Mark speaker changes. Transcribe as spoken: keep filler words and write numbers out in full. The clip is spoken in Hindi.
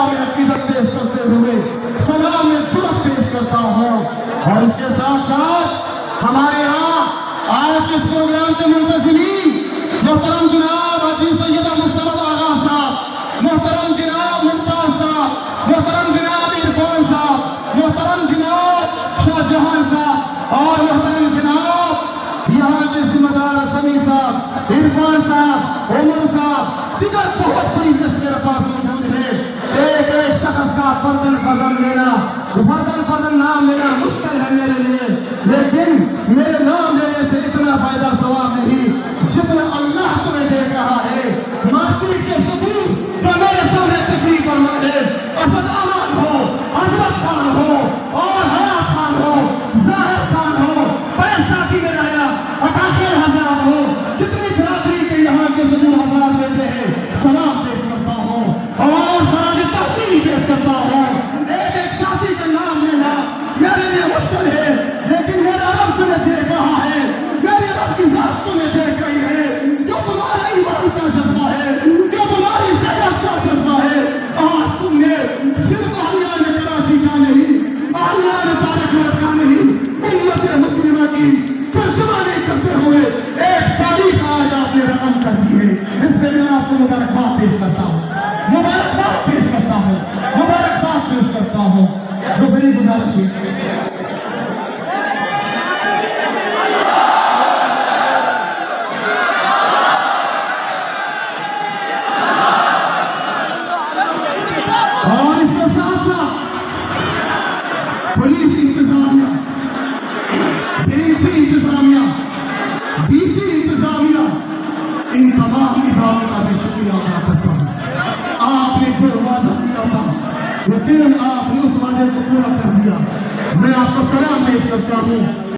Speaker 1: सलाम अकीदत पेश करते हुए सलाम जुर्रत पेश करता हूँ। और इसके साथ साथ हमारे यहाँ आज के इस प्रोग्राम के मुंतज़िमीन मोहतरम जनाब हाजी सैयद मुस्तफा आगा साहब, मोहतरम जनाब मुमताज साहब, मोहतरम जनाब इरफान साहब, मोहतरम जनाब शाहजहां साहब और मोहतरम जनाब यहाँ के जिम्मेदार समी साहब, इरफान साहब, उमर साहब, दिगर बहुत बड़ी लिस्ट मेरे पास मौजूद है। एक एक शख्स का फर्दन फर्दन लेना, फर्दन फर्दन नाम लेना मुश्किल है मेरे लिए, लेकिन मेरे नाम लेने से इतना फायदा सवाब नहीं जितना अल्लाह तुम्हें दे रहा है। मार्केट के सबूत जो मेरे सामने तशरीफ फरमा है, असद अमान हो, हजरत खान हो और हयात खान हो, जाहिर खान हो, बड़े साथी में आया अकाशर हजार हो, जितनी बिरादरी के यहाँ के सबूत हजार देते हैं, सलाम पेश करता हूँ और फराज तहसीन पेश करता हूँ। एक एक साथी का नाम लेना मेरे लिए मुश्किल है, लेकिन मेरा रब तुम्हें देख रहा है, मेरे रब की जात तुम्हें देख रही है। जो तुम्हारा ईमान का जज्बा है, जो तुम्हारी गैरत का जज्बा है, आज तुमने सिर्फ आलियान कराची का नहीं, आलियान तारकनाथ का नहीं, उम्मत मुस्लिमा की तर्जुमानी करते हुए एक तारीख आज आपने रकम कर दी है। इसके लिए आपको मुबारकबाद पेश करता हूँ, मुबारकबाद पेश करता हूँ, मुबारकबाद पेश करता हूँ। दूसरी गुजारिश है पुलिस इंतजामिया, डीसी इंतजामिया, डीसी इंतजामिया, इन तमाम इदारों का मैं शुक्रिया अदा करता हूँ। आपने जो वादा किया था, यकीनन आपने उस वादे को पूरा कर दिया। मैं आपको सलाम पेश करता हूँ।